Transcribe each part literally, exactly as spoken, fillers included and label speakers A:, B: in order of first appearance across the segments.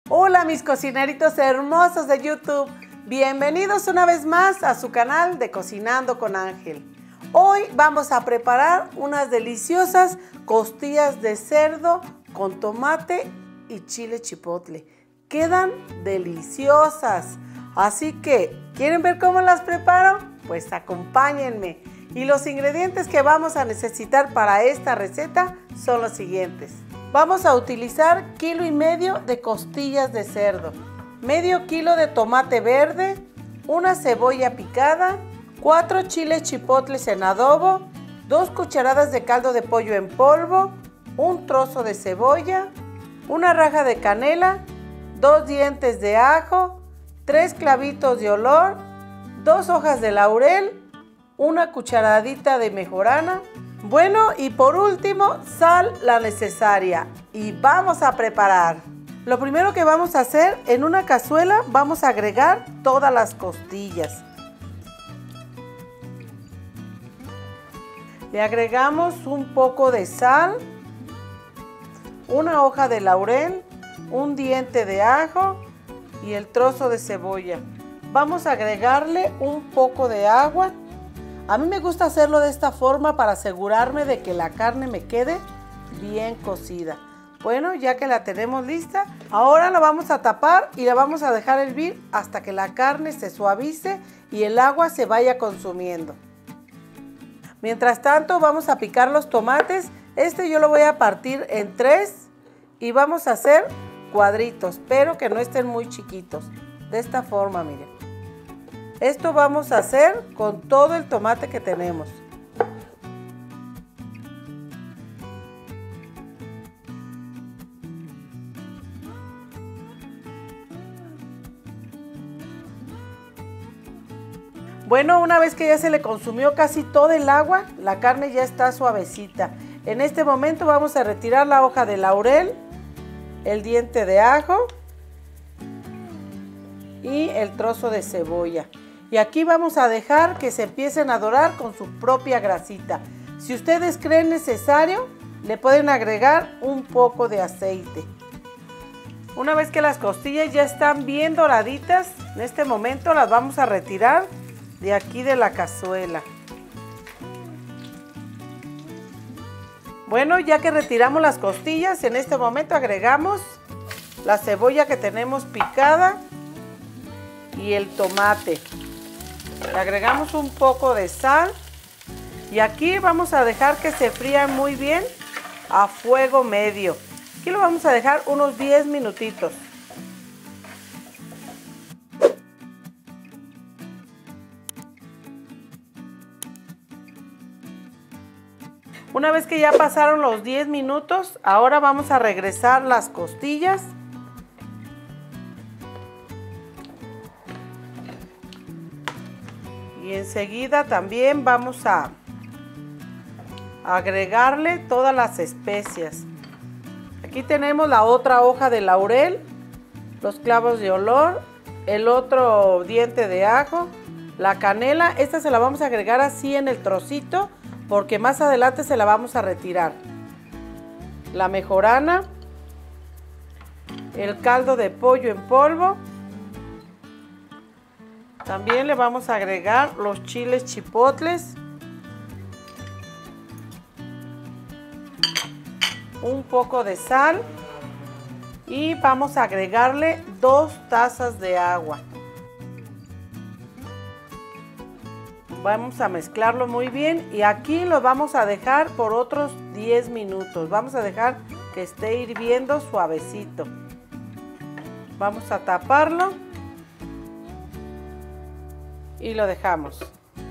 A: Hola mis cocineritos hermosos de YouTube, bienvenidos una vez más a su canal de Cocinando con Ángel. Hoy vamos a preparar unas deliciosas costillas de cerdo con tomate y chile chipotle. Quedan deliciosas, así que ¿quieren ver cómo las preparo? Pues acompáñenme. Y los ingredientes que vamos a necesitar para esta receta son los siguientes. Vamos a utilizar kilo y medio de costillas de cerdo, medio kilo de tomate verde, una cebolla picada, cuatro chiles chipotles en adobo, dos cucharadas de caldo de pollo en polvo, un trozo de cebolla, una raja de canela, dos dientes de ajo, tres clavitos de olor, dos hojas de laurel, una cucharadita de mejorana. Bueno, y por último, sal la necesaria. Y vamos a preparar. Lo primero que vamos a hacer, en una cazuela vamos a agregar todas las costillas. Le agregamos un poco de sal, una hoja de laurel, un diente de ajo y el trozo de cebolla. Vamos a agregarle un poco de agua. A mí me gusta hacerlo de esta forma para asegurarme de que la carne me quede bien cocida. Bueno, ya que la tenemos lista, ahora la vamos a tapar y la vamos a dejar hervir hasta que la carne se suavice y el agua se vaya consumiendo. Mientras tanto, vamos a picar los tomates. Este yo lo voy a partir en tres y vamos a hacer cuadritos, pero que no estén muy chiquitos. De esta forma, miren. Esto vamos a hacer con todo el tomate que tenemos. Bueno, una vez que ya se le consumió casi todo el agua, la carne ya está suavecita. En este momento vamos a retirar la hoja de laurel, el diente de ajo y el trozo de cebolla. Y aquí vamos a dejar que se empiecen a dorar con su propia grasita. Si ustedes creen necesario, le pueden agregar un poco de aceite. Una vez que las costillas ya están bien doraditas, en este momento las vamos a retirar de aquí de la cazuela. Bueno, ya que retiramos las costillas, en este momento agregamos la cebolla que tenemos picada y el tomate. Le agregamos un poco de sal y aquí vamos a dejar que se frían muy bien a fuego medio. Aquí lo vamos a dejar unos diez minutitos. Una vez que ya pasaron los diez minutos, ahora vamos a regresar las costillas. Y enseguida también vamos a agregarle todas las especias. Aquí tenemos la otra hoja de laurel, los clavos de olor, el otro diente de ajo, la canela. Esta se la vamos a agregar así en el trocito porque más adelante se la vamos a retirar. La mejorana, el caldo de pollo en polvo. También le vamos a agregar los chiles chipotles, un poco de sal y vamos a agregarle dos tazas de agua. Vamos a mezclarlo muy bien y aquí lo vamos a dejar por otros diez minutos. Vamos a dejar que esté hirviendo suavecito. Vamos a taparlo. Y lo dejamos.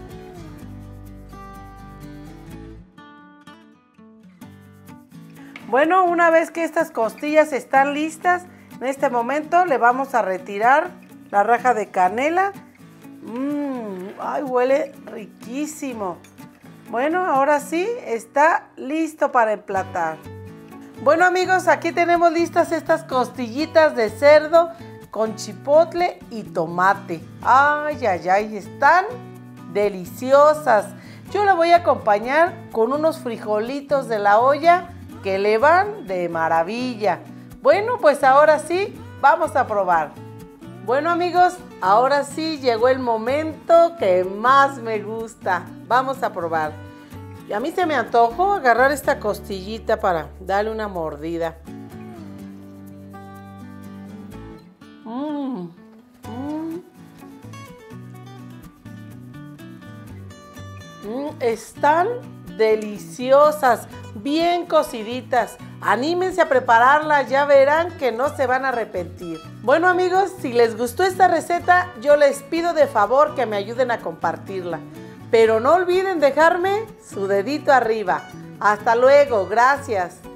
A: Bueno, una vez que estas costillas están listas, en este momento le vamos a retirar la raja de canela. Mmm, ay, huele riquísimo. Bueno, ahora sí está listo para emplatar. Bueno amigos, aquí tenemos listas estas costillitas de cerdo con chipotle y tomate. Ay, ay, ay, están deliciosas. Yo la voy a acompañar con unos frijolitos de la olla que le van de maravilla. Bueno, pues ahora sí, Vamos a probar. Bueno amigos, ahora sí llegó el momento que más me gusta. Vamos a probar. Y a mí se me antojó agarrar esta costillita para darle una mordida. Mmm, mmm. Mm, están deliciosas, bien cociditas. Anímense a prepararlas, ya verán que no se van a arrepentir. Bueno amigos, si les gustó esta receta, yo les pido de favor que me ayuden a compartirla. Pero no olviden dejarme su dedito arriba. Hasta luego, gracias.